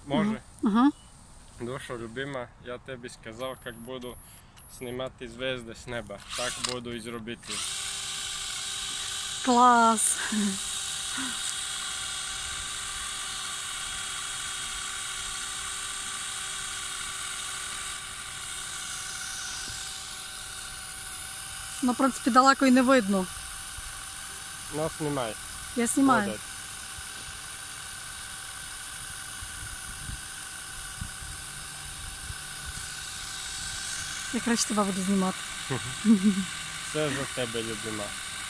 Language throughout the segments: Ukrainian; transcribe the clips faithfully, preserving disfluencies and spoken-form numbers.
Може? Угу. Dušo ljubima, ja tebi сказав, як буду знімати звезди з неба. Так буду і зробити. Клас! Ну, в принципі, далеко і не видно. Ну, знімай. Я знімаю. Молодець. Я краще тебе буду знімати. Все за тебе, любима.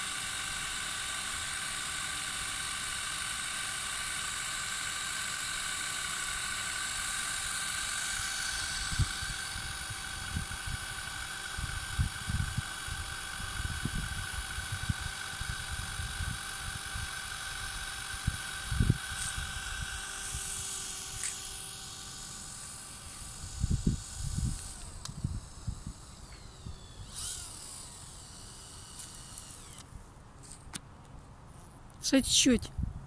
Ще чуть-чуть.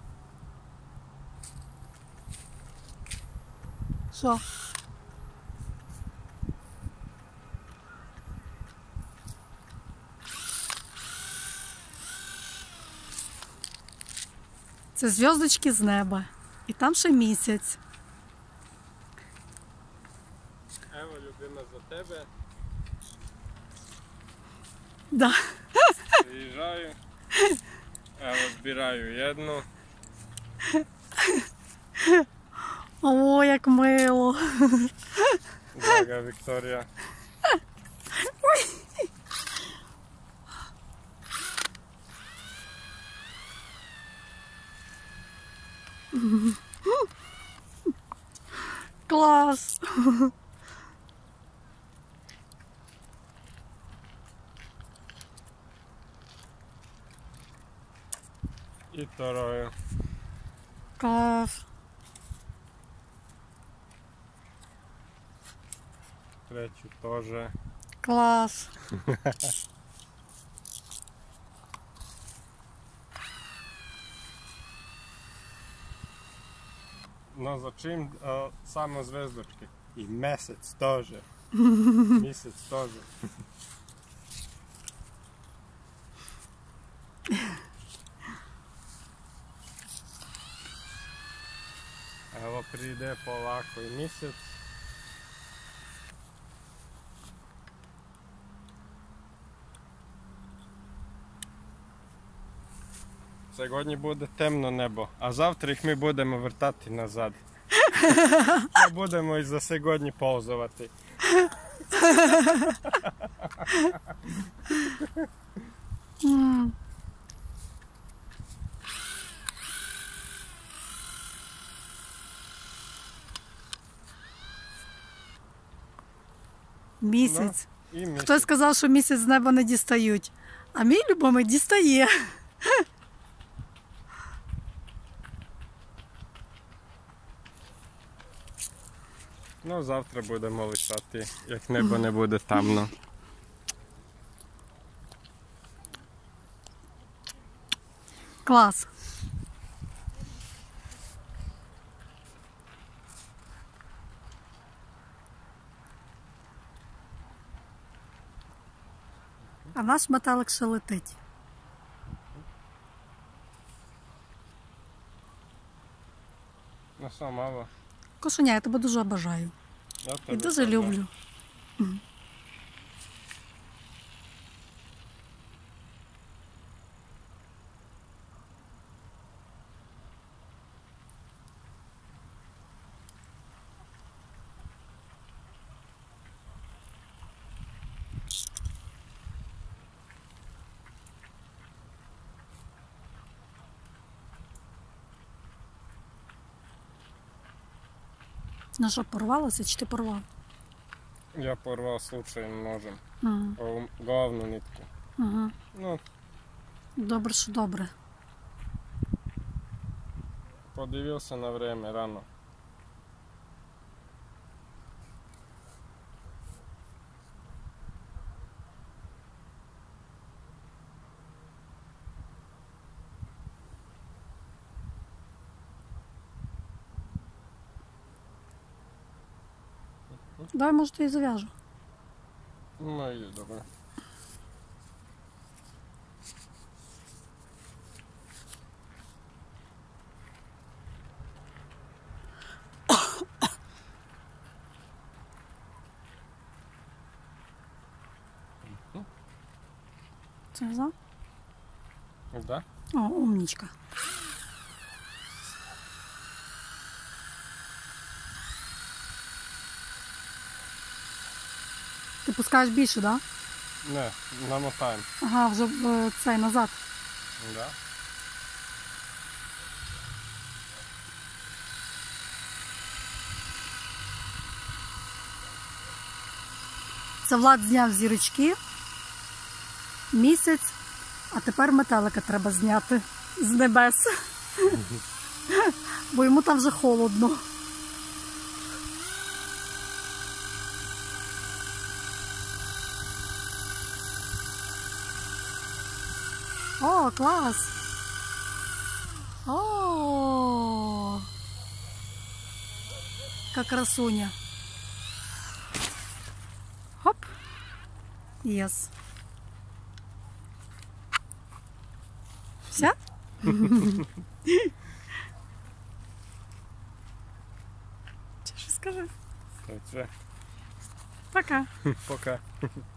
Що? Це зв'язочки з неба. І там ще місяць. Ево, любима, за тебе. Да. Приїжджаю. Ево, збираю одну. О, як мило. Драга Вікторія. Клас. І второю. Клас. Третю теж. Клас. Ну, за чим а, саме звездочки? І місяць теж. Місяць теж. Ево, прийде полако і місяць. Сьогодні буде темно небо, а завтра їх ми будемо вертати назад. Ми будемо і за сьогодні повзувати. Mm. Місяць. Ну, і місяць. Хтось сказав, що місяць з неба не дістають. А мій любимий дістає. Ну, завтра будемо лишати, як небо не буде темно. Клас. А наш метелик ще летить. Ну що, мало? Кошеня, я тебе дуже бажаю. Я І тебе дуже теж. люблю. Ну що, порвалося чи ти порвав? Я порвав случайно ножем. Ага. О, головну нитку. Ага. Ну, Добре, що добре. подивився на время рано. Дай, може, то і зав'яжу. Ну і добре. Це за? Да? О, умнічка. Ти пускаєш більше, так? Да? Не, намотаємо. Ага, вже в цей назад. Да. Це Влад зняв зірочки. Місяць. А тепер метелика треба зняти з небес. Бо йому там вже холодно. О, клас! О! Яка красуня. Хоп. Єс. Все? Чи що скажи? Це. Пока. Пока.